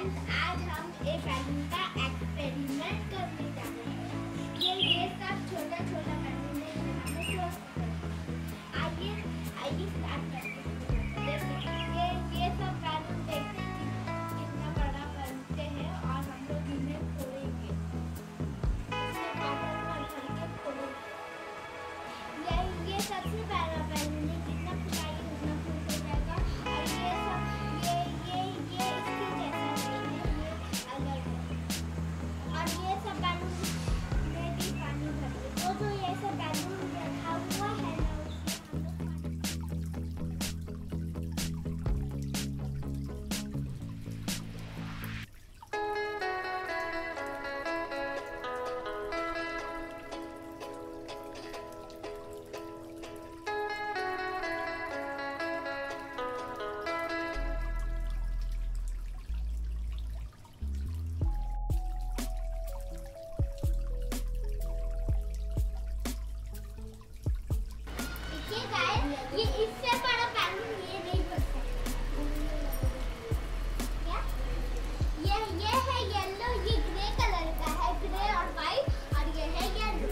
Friends, आज हम एक बैलून का एक्सपेरिमेंट करने जा रहे हैं। ये सब छोटा छोटा बैलून है, हमें क्लोज आइए स्टार्ट करते हैं। ये सब बैलून देखते हैं कितना बड़ा बनते हैं और हम लोग इन्हें फोड़ेंगे। इसमें वाटर भर के फोड़ेंगे। ये सबसे पहला बैलून है, जितना फुलाइए उतना फूल हो जाएगा। और ये सब ये इसके जैसा नहीं है, ये अलग है। और ये सब बैलून में भी पानी भर दो। तो ये सब बैलून रखा हुआ है ना, ये इससे बड़ा बैलून ये नहीं बन सकता। क्या? ये है येलो, ये ग्रे कलर का है, ग्रे और वाइट, और ये है येलो।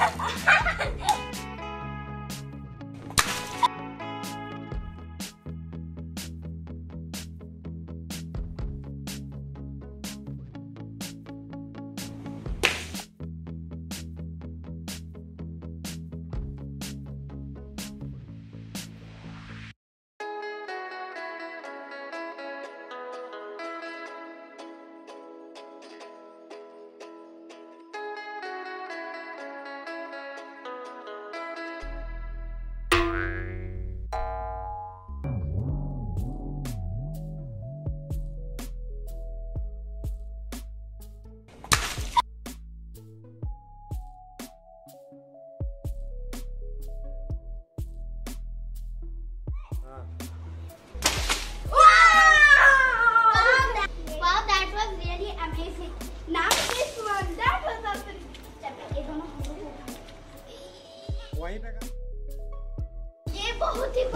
वहीं पे ये बहुत ही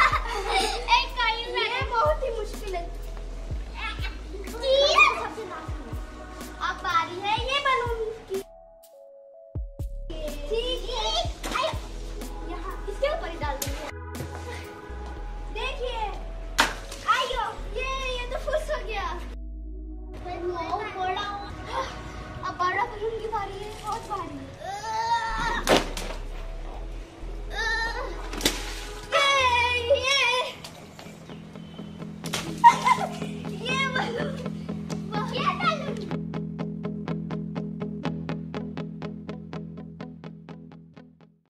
बहुत ही मुश्किल है।